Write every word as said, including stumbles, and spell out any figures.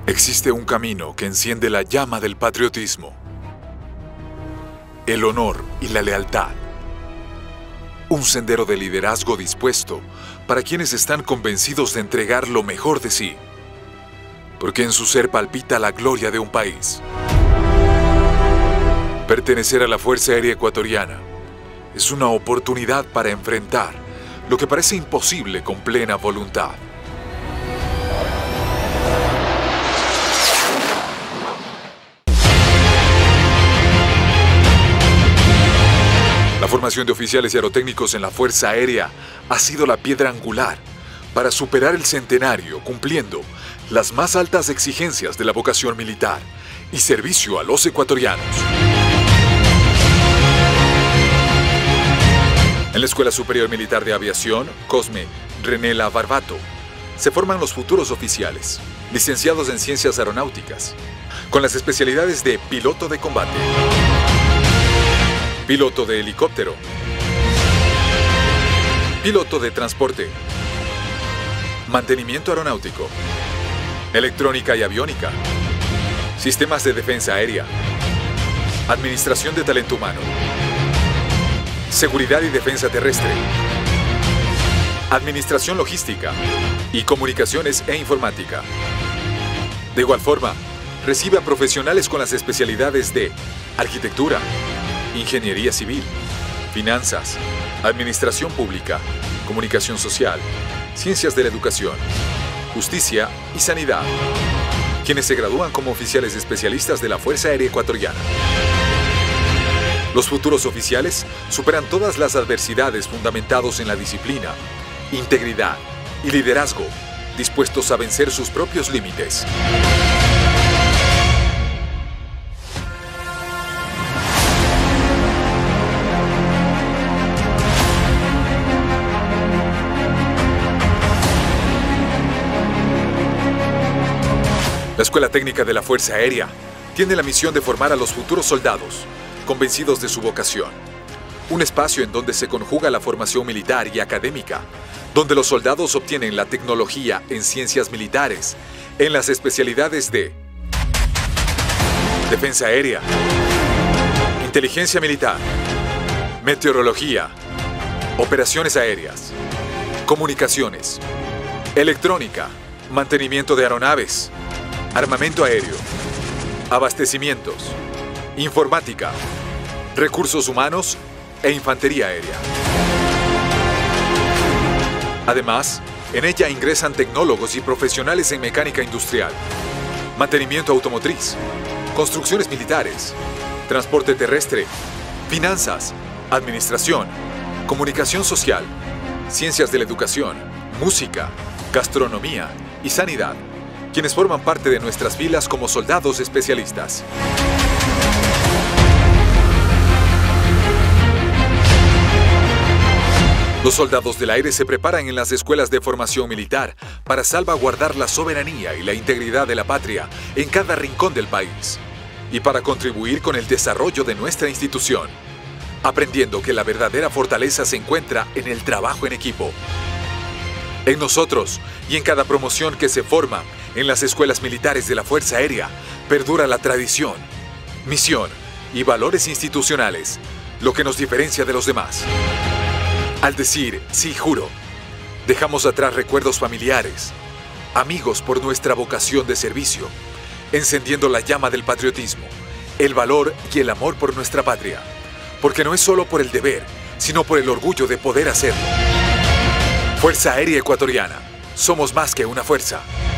Existe un camino que enciende la llama del patriotismo, el honor y la lealtad. Un sendero de liderazgo dispuesto para quienes están convencidos de entregar lo mejor de sí, porque en su ser palpita la gloria de un país. Pertenecer a la Fuerza Aérea Ecuatoriana es una oportunidad para enfrentar lo que parece imposible con plena voluntad. La formación de oficiales y aerotécnicos en la Fuerza Aérea ha sido la piedra angular para superar el centenario, cumpliendo las más altas exigencias de la vocación militar y servicio a los ecuatorianos. En la Escuela Superior Militar de Aviación, Cosme Renela Barbato, se forman los futuros oficiales, licenciados en Ciencias Aeronáuticas, con las especialidades de piloto de combate, piloto de helicóptero, piloto de transporte, mantenimiento aeronáutico, electrónica y aviónica, sistemas de defensa aérea, administración de talento humano, seguridad y defensa terrestre, administración logística y comunicaciones e informática. De igual forma, recibe a profesionales con las especialidades de arquitectura, ingeniería civil, finanzas, administración pública, comunicación social, ciencias de la educación, justicia y sanidad, quienes se gradúan como oficiales especialistas de la Fuerza Aérea Ecuatoriana. Los futuros oficiales superan todas las adversidades fundamentados en la disciplina, integridad y liderazgo, dispuestos a vencer sus propios límites. La Escuela Técnica de la Fuerza Aérea tiene la misión de formar a los futuros soldados, convencidos de su vocación. Un espacio en donde se conjuga la formación militar y académica, donde los soldados obtienen la tecnología en ciencias militares, en las especialidades de defensa aérea, inteligencia militar, meteorología, operaciones aéreas, comunicaciones, electrónica, mantenimiento de aeronaves, armamento aéreo, abastecimientos, informática, recursos humanos e infantería aérea. Además, en ella ingresan tecnólogos y profesionales en mecánica industrial, mantenimiento automotriz, construcciones militares, transporte terrestre, finanzas, administración, comunicación social, ciencias de la educación, música, gastronomía y sanidad, quienes forman parte de nuestras filas como soldados especialistas. Los soldados del aire se preparan en las escuelas de formación militar para salvaguardar la soberanía y la integridad de la patria en cada rincón del país y para contribuir con el desarrollo de nuestra institución, aprendiendo que la verdadera fortaleza se encuentra en el trabajo en equipo. En nosotros y en cada promoción que se forma en las escuelas militares de la Fuerza Aérea perdura la tradición, misión y valores institucionales, lo que nos diferencia de los demás. Al decir sí juro, dejamos atrás recuerdos familiares, amigos por nuestra vocación de servicio, encendiendo la llama del patriotismo, el valor y el amor por nuestra patria, porque no es solo por el deber, sino por el orgullo de poder hacerlo. Fuerza Aérea Ecuatoriana, somos más que una fuerza.